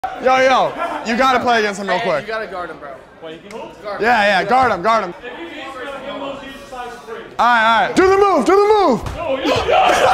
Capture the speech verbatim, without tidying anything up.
Yo, yo, you gotta play against him real Hey, quick. You gotta guard him, bro. Wait, you can guard him. Yeah, yeah, guard him, guard him. All right, all right. Do the move, do the move.